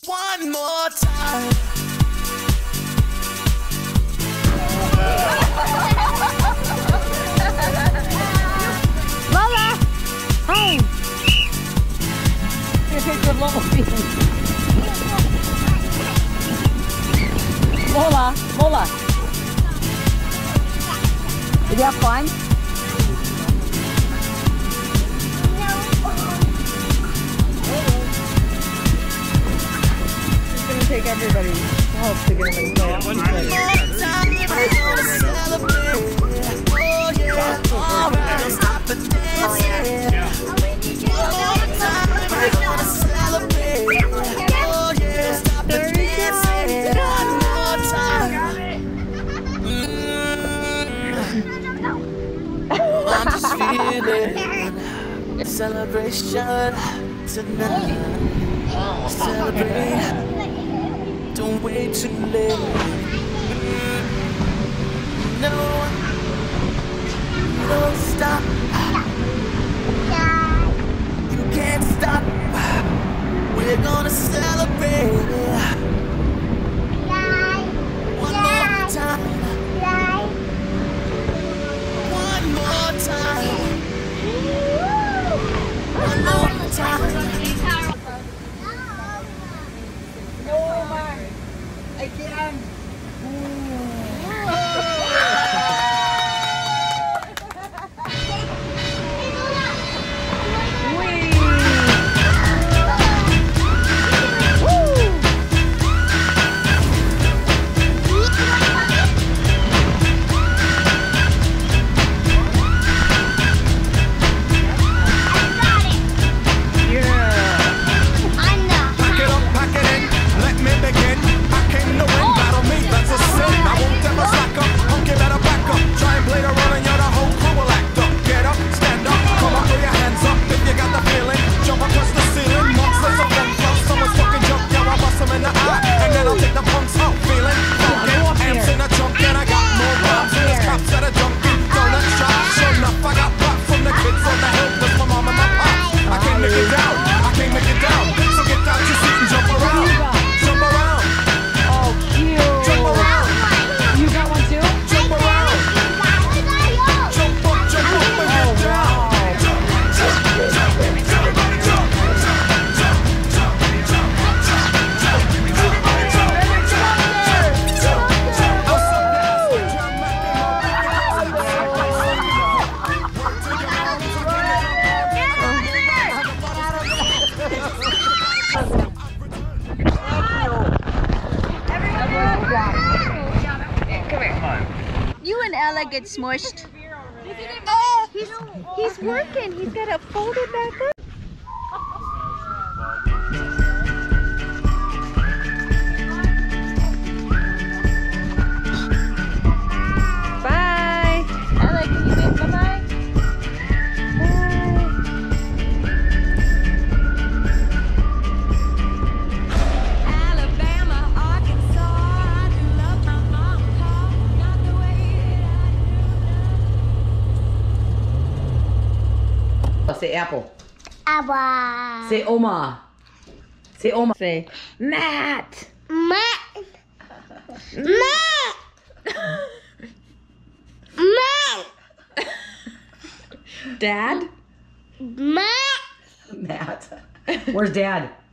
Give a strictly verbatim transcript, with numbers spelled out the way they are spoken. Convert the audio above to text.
One more time. Lola! Hi! Here's a picture of Lola speaking. Lola! Lola! Did you have fun? It's gonna take everybody's help to get them to go up. One more time, we're gonna celebrate. Oh yeah, alright, stop the dancing. One more time, we're gonna celebrate. Oh yeah, stop the dancing. One more time. Mm. I'm just feeling a celebration tonight. Celebrate. Don't wait too late. No, don't stop. You can't stop. We're gonna celebrate. One more time. One more time. One more time. Again. You and Ella get smushed. Oh, he's, he's working. He's got to fold it back up. Bye. Ella, can you wave bye-bye? Say apple. Apple. Say Oma. Say Oma. Say Matt. Matt. Matt. Matt. Dad. Matt. Matt. Where's Dad?